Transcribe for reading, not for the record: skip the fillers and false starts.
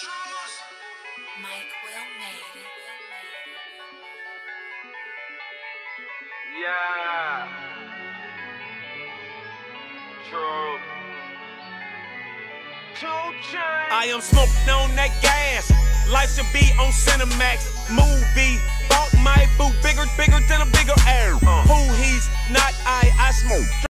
Mike Will made it. Yeah. True. 2 Chainz. I am smoking on that gas. Life should be on Cinemax. Movie